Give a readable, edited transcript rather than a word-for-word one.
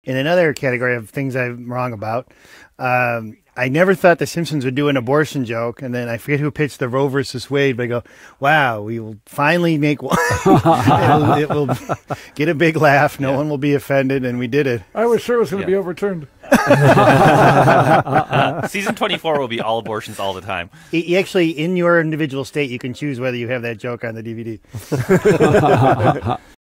In another category of things I'm wrong about, I never thought the Simpsons would do an abortion joke, and then I forget who pitched the Roe versus Wade, but I go, wow, we will finally make one. it will get a big laugh. No one will be offended, and we did it. I was sure it was going to be overturned. Season 24 will be all abortions all the time. Actually, in your individual state, you can choose whether you have that joke on the DVD.